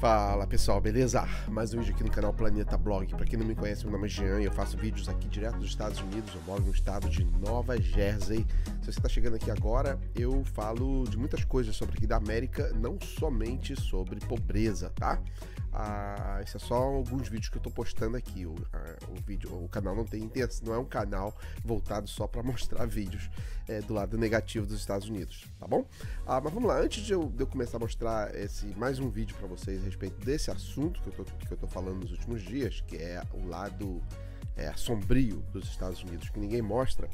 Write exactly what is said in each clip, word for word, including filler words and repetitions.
Fala pessoal, beleza? Mais um vídeo aqui no canal Planeta Blog. Pra quem não me conhece, meu nome é Jean e eu faço vídeos aqui direto dos Estados Unidos. Eu moro no estado de Nova Jersey. Se você tá chegando aqui agora, eu falo de muitas coisas sobre aqui da América, não somente sobre pobreza, tá? Ah, esse é só alguns vídeos que eu tô postando aqui. O, a, o, vídeo, o canal não tem intenção, não é um canal voltado só para mostrar vídeos é, do lado negativo dos Estados Unidos, tá bom? Ah, mas vamos lá, antes de eu, de eu começar a mostrar esse mais um vídeo para vocês a respeito desse assunto que eu tô, que eu tô falando nos últimos dias, que é o lado é, sombrio dos Estados Unidos, que ninguém mostra,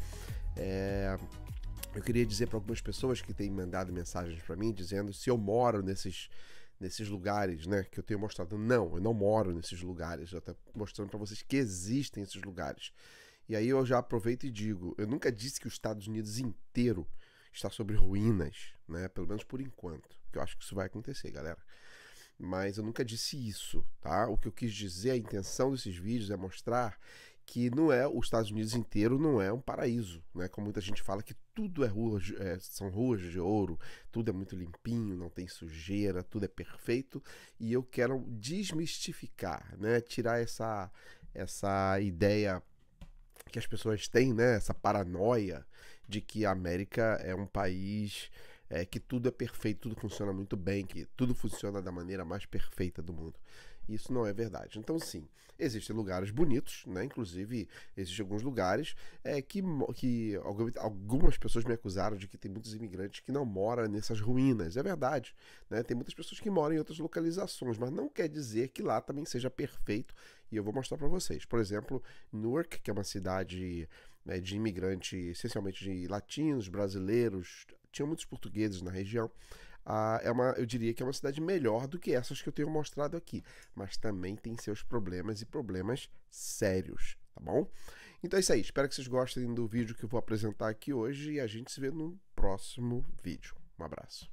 é, eu queria dizer para algumas pessoas que têm mandado mensagens para mim dizendo se eu moro nesses nesses lugares, né, que eu tenho mostrado. Não, eu não moro nesses lugares, eu tô mostrando para vocês que existem esses lugares. E aí eu já aproveito e digo, eu nunca disse que os Estados Unidos inteiro está sobre ruínas, né, pelo menos por enquanto, que eu acho que isso vai acontecer, galera. Mas eu nunca disse isso, tá? O que eu quis dizer, a intenção desses vídeos é mostrar que não é, os Estados Unidos inteiro não é um paraíso, né? Como muita gente fala que tudo é ruas, é, são ruas de ouro, tudo é muito limpinho, não tem sujeira, tudo é perfeito. E eu quero desmistificar, né? Tirar essa, essa ideia que as pessoas têm, né? Essa paranoia de que a América é um país é, que tudo é perfeito, tudo funciona muito bem, que tudo funciona da maneira mais perfeita do mundo. Isso não é verdade. Então, sim, existem lugares bonitos, né? Inclusive, existem alguns lugares é, que, que algumas pessoas me acusaram de que tem muitos imigrantes que não moram nessas ruínas. É verdade, né? Tem muitas pessoas que moram em outras localizações, mas não quer dizer que lá também seja perfeito. E eu vou mostrar para vocês. Por exemplo, Newark, que é uma cidade né, de imigrantes, essencialmente de latinos, brasileiros, tinha muitos portugueses na região. Ah, é uma, eu diria que é uma cidade melhor do que essas que eu tenho mostrado aqui, mas também tem seus problemas e problemas sérios, tá bom? Então é isso aí, espero que vocês gostem do vídeo que eu vou apresentar aqui hoje e a gente se vê no próximo vídeo. Um abraço.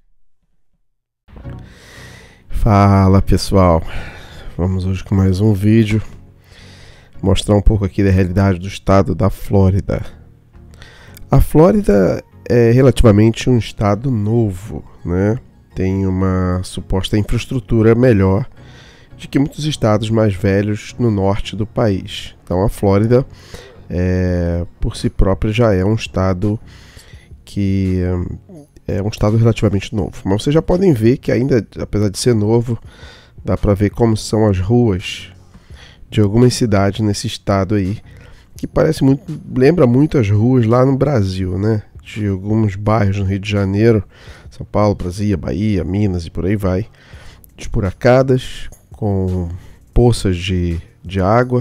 Fala pessoal, vamos hoje com mais um vídeo, mostrar um pouco aqui da realidade do estado da Flórida. A Flórida é relativamente um estado novo, né? Tem uma suposta infraestrutura melhor de que muitos estados mais velhos no norte do país. Então a Flórida, é, por si própria, já é um estado que é um estado relativamente novo. Mas vocês já podem ver que ainda, apesar de ser novo, dá para ver como são as ruas de algumas cidades nesse estado aí, que parece muito, lembra muito as ruas lá no Brasil, né? De alguns bairros no Rio de Janeiro, São Paulo, Brasília, Bahia, Minas e por aí vai, esburacadas, com poças de, de água,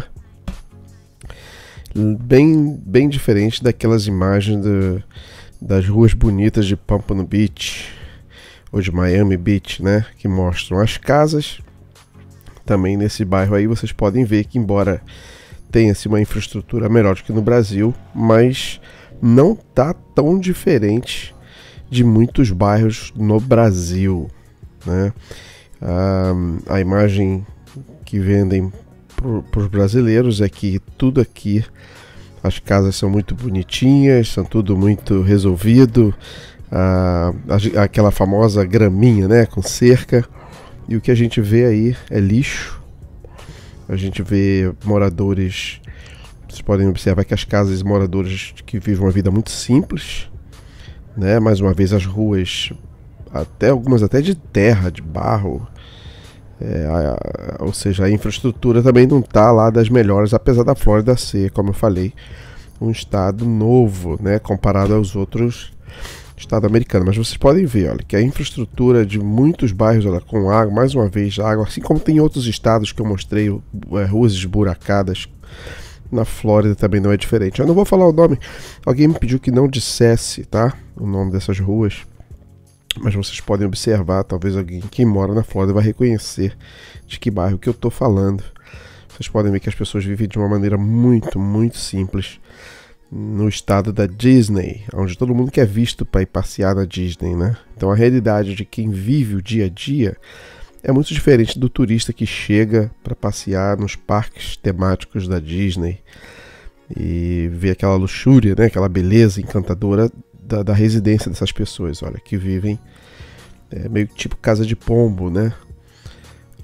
bem, bem diferente daquelas imagens de, das ruas bonitas de Pompano Beach ou de Miami Beach, né, que mostram as casas. Também nesse bairro aí vocês podem ver que, embora tenha-se uma infraestrutura melhor do que no Brasil, mas não tá tão diferente de muitos bairros no Brasil, né? A, a imagem que vendem para os brasileiros é que tudo aqui, as casas são muito bonitinhas, são tudo muito resolvido, a, a, aquela famosa graminha, né, com cerca, e o que a gente vê aí é lixo. A gente vê moradores. Vocês podem observar que as casas moradores que vivem uma vida muito simples, né? Mais uma vez as ruas, até algumas até de terra, de barro, é, a, a, ou seja, a infraestrutura também não está lá das melhores, apesar da Flórida ser, como eu falei, um estado novo, né? Comparado aos outros estados americanos. Mas vocês podem ver, olha, que a infraestrutura de muitos bairros, olha, com água, mais uma vez água, assim como tem em outros estados que eu mostrei, é, ruas esburacadas. Na Flórida também não é diferente. Eu não vou falar o nome. Alguém me pediu que não dissesse, tá? O nome dessas ruas. Mas vocês podem observar. Talvez alguém que mora na Flórida vai reconhecer de que bairro que eu tô falando. Vocês podem ver que as pessoas vivem de uma maneira muito, muito simples no estado da Disney, onde todo mundo quer visto para ir passear na Disney, né? Então a realidade de quem vive o dia a dia é muito diferente do turista que chega para passear nos parques temáticos da Disney e ver aquela luxúria, né, aquela beleza encantadora da, da residência dessas pessoas, olha, que vivem é, meio tipo casa de pombo, né?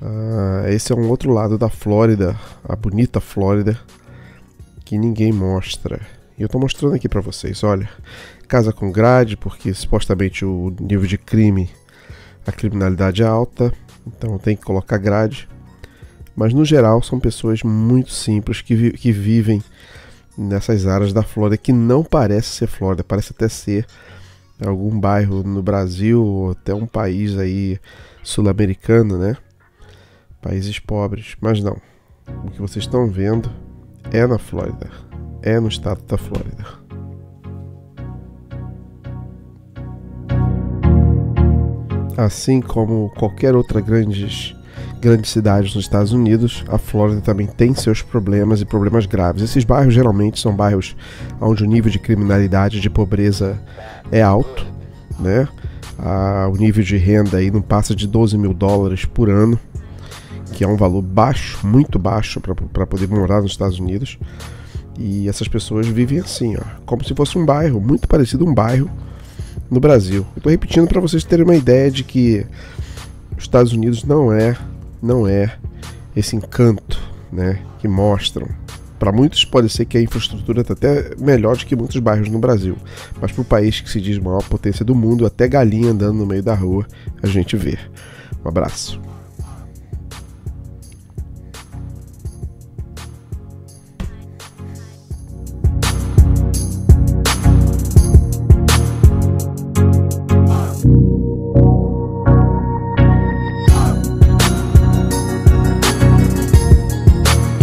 Ah, esse é um outro lado da Flórida, a bonita Flórida, que ninguém mostra. E eu tô mostrando aqui pra vocês, olha, casa com grade, porque supostamente o nível de crime, a criminalidade é alta, então tem que colocar grade. Mas no geral são pessoas muito simples que, vi que vivem nessas áreas da Flórida, que não parece ser Flórida, parece até ser algum bairro no Brasil, ou até um país aí sul-americano, né? Países pobres, mas não. O que vocês estão vendo é na Flórida, é no estado da Flórida. Assim como qualquer outra grande, grande cidade nos Estados Unidos, a Flórida também tem seus problemas e problemas graves. Esses bairros geralmente são bairros onde o nível de criminalidade, de pobreza é alto, né? Ah, o nível de renda aí não passa de doze mil dólares por ano, que é um valor baixo, muito baixo para poder morar nos Estados Unidos. E essas pessoas vivem assim, ó, como se fosse um bairro, muito parecido a um bairro no Brasil. Eu tô repetindo para vocês terem uma ideia de que os Estados Unidos não é, não é esse encanto, né, que mostram. Para muitos pode ser que a infraestrutura está até melhor do que muitos bairros no Brasil, mas para o país que se diz maior potência do mundo, até galinha andando no meio da rua a gente vê. Um abraço.